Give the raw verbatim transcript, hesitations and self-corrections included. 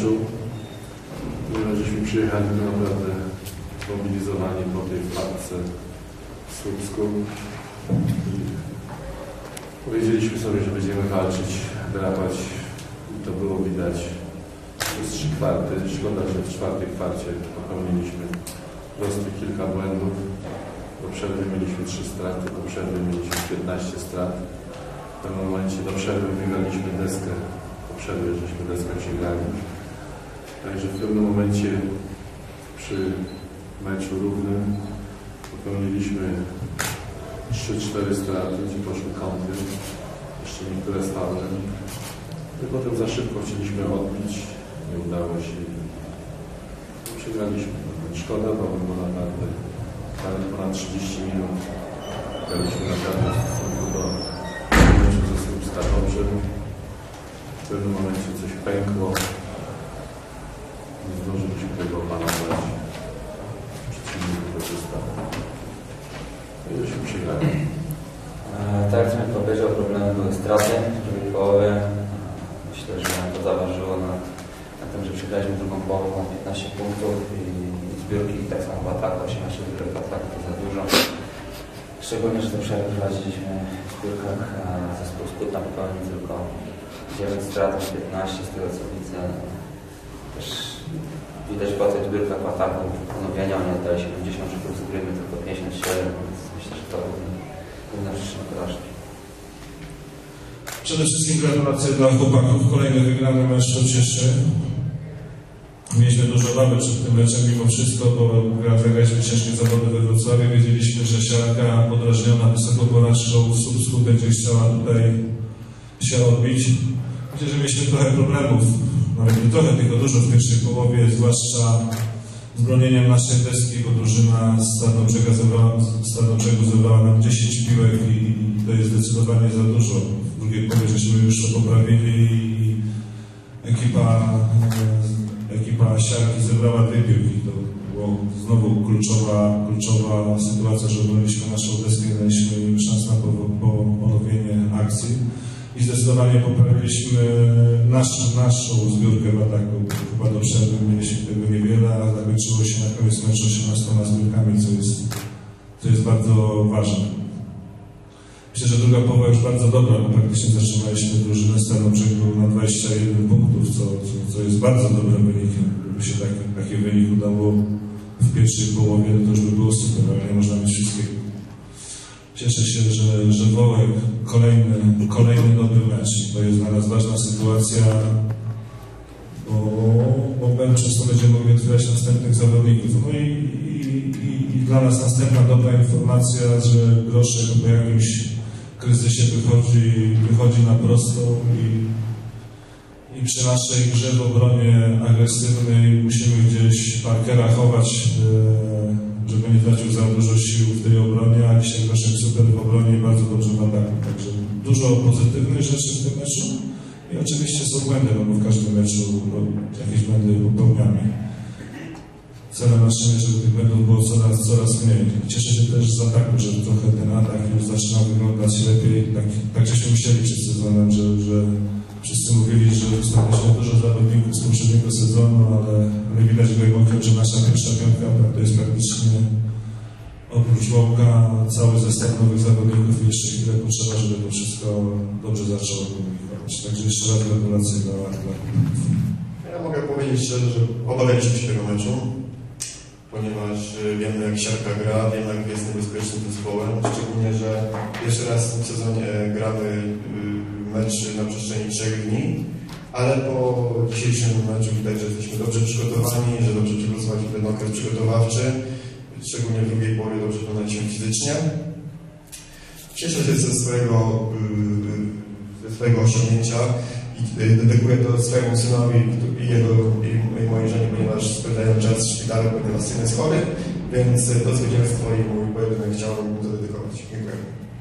meczu, ponieważ żeśmy przyjechali naprawdę zmobilizowani po tej wpadce w Słupsku. Powiedzieliśmy sobie, że będziemy walczyć, drapać i to było widać przez trzy kwarty. Szkoda, że w czwartej kwarcie popełniliśmy po prostu kilka błędów. Do przerwy mieliśmy trzy straty, do przerwy mieliśmy piętnaście strat. W pewnym momencie do przerwy wygraliśmy deskę, po przerwie żeśmy deskę przegrali. Także w pewnym momencie przy meczu równym popełniliśmy trzy cztery straty, gdzie poszły kąty, jeszcze niektóre z faulem. I potem za szybko chcieliśmy odbić, nie udało się. Przegraliśmy. Szkoda, bo było naprawdę ponad trzydzieści minut. Graliśmy naprawdę w stosunku do meczu ze Słupska dobrze. W pewnym momencie coś pękło. Nie zdążyliśmy tego opanować. Przeciwnik wykorzystał. No i żeśmy przegrali. Tak jak Zbyszek powiedział, problemy były straty w drugiej połowie. Myślę, że to zaważyło na, na tym, że przegraliśmy drugą połowę, piętnaście punktów i, i zbiórki tak samo w ataku, osiemnaście zbiórek w ataku to za dużo. Szczególnie, że do przerwy prowadziliśmy w zbiórkach, a zespół Skutna popełnił tylko dziewięć strat, piętnaście z tego co widzę. Też widać po tych zbiórkach w ataku ponowienia, oni oddali siedemdziesiąt rzutów z gry, my tylko pięćdziesiąt siedem, więc myślę, że to powinna przyczyna porażki. Przede wszystkim gratulacje dla chłopaków. Kolejny wygrany mecz to cieszy. Mieliśmy dużo obawy przed tym meczem mimo wszystko, bo zagraliśmy ciężkie zawody we Wrocławiu. Wiedzieliśmy, że siarka podrażniona wysoką porażką w Słupsku będzie chciała tutaj się odbić. Myślę, że mieliśmy trochę problemów, nawet nie trochę, tylko dużo w pierwszej połowie, zwłaszcza z bronieniem naszej deski, bo drużyna z Starnobrzegu zebrała, Starnobrzegu zebrała nam dziesięć piłek i to jest zdecydowanie za dużo. W drugiej połowie żeśmy już to poprawili i ekipa, ekipa siarki zebrała dwie piłki. To była znowu kluczowa, kluczowa sytuacja, że obroniliśmy naszą deskę i daliśmy im szans na ponowienie akcji. I zdecydowanie poprawiliśmy nasz, naszą zbiórkę w ataku. Chyba do przerwy mieliśmy tego niewiele, a zakończyło się na koniec meczu osiemnastoma zbiórkami, co jest, co jest bardzo ważne. Myślę, że druga połowa już bardzo dobra, bo praktycznie zatrzymaliśmy drużynę Starnobrzegu na dwadzieścia jeden punktów, co, co, co jest bardzo dobrym wynikiem. Gdyby się taki, taki wynik udało w pierwszej połowie, to już by było super, ale nie można mieć wszystkiego. Cieszę się, że, że Wołek kolejny, kolejny dobry mecz. To jest dla nas ważna sytuacja, bo, bo my często będziemy mogli otwierać następnych zawodników. No i, i, i dla nas następna dobra informacja, że Groszek po jakimś kryzysie wychodzi, wychodzi na prostą i, i przy naszej grze w obronie agresywnej musimy gdzieś Parkera chować, żeby nie tracił za dużo sił w tej obronie, a dzisiaj Groszek super w obronie i bardzo dobrze w ataku. Także dużo pozytywnych rzeczy w tym meczu i oczywiście są błędy, no bo w każdym meczu no, jakieś błędy popełniamy. Celem naszym jest, żeby tych błędów było coraz, coraz mniej. Cieszę się też z ataku, że trochę ten atak już zaczyna wyglądać lepiej. Tak, tak żeśmy myśleli przed sezonem, że, że wszyscy mówili, że dostaliśmy dużo zawodników z poprzedniego sezonu, ale, ale widać gołym okiem, że nasza pierwsza piątka to jest praktycznie oprócz Łopka cały zestaw nowych zawodników i jeszcze chwilę potrzeba, żeby to wszystko dobrze zaczęło komunikować. Także jeszcze raz gratulacje dla chłopaków. Ja mogę powiedzieć szczerze, że obawialiśmy się tego meczu, ponieważ wiemy, jak siarka gra, wiemy, jak jest niebezpiecznym zespołem, szczególnie, że jeszcze raz w tym sezonie gramy mecz na przestrzeni trzech dni, ale po dzisiejszym meczu widać, że jesteśmy dobrze przygotowani, że dobrze przygotowaliśmy ten okres przygotowawczy, szczególnie w drugiej połowie dobrze wyglądaliśmy fizycznie. Cieszę się ze swojego, ze swojego osiągnięcia i dedykuję to swojemu synowi i jego i mojej żonie, ponieważ spędzają czas w szpitalu, ponieważ syn jest chory, więc to zwycięstwo i mój pojedynek chciałem mu zadedykować. Dziękuję.